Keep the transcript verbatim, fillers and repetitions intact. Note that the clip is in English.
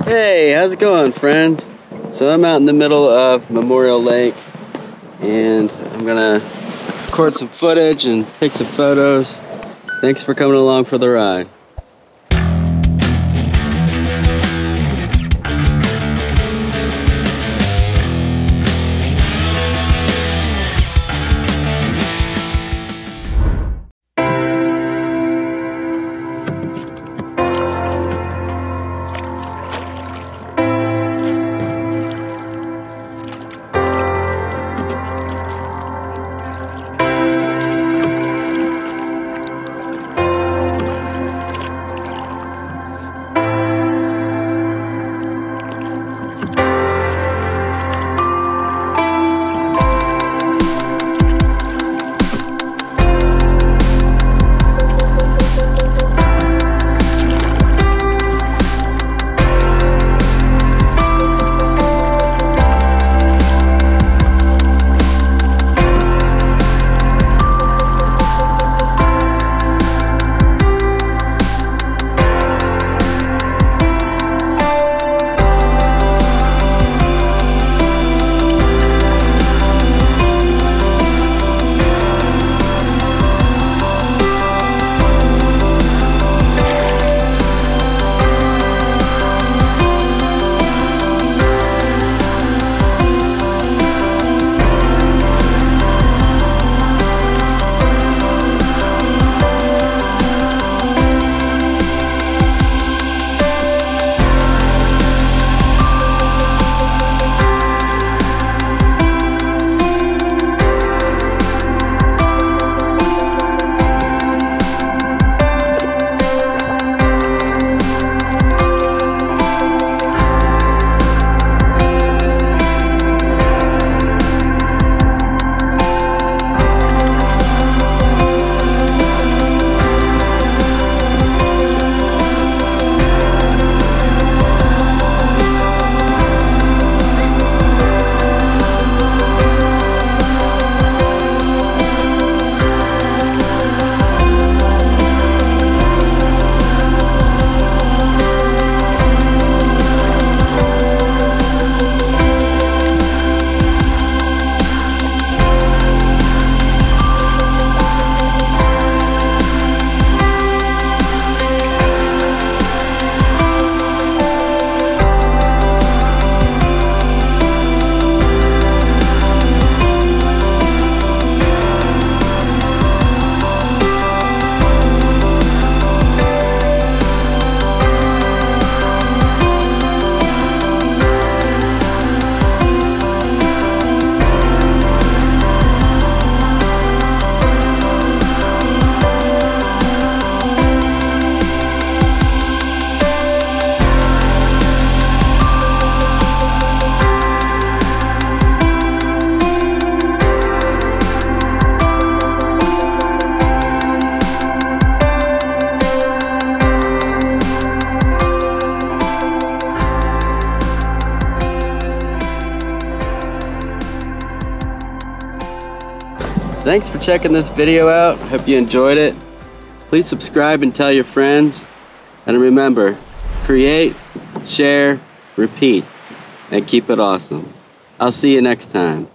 Hey, how's it going, friends? So I'm out in the middle of Memorial Lake and I'm gonna record some footage and take some photos. Thanks for coming along for the ride. Thanks for checking this video out. Hope you enjoyed it. Please subscribe and tell your friends. And remember, create, share, repeat, and keep it awesome. I'll see you next time.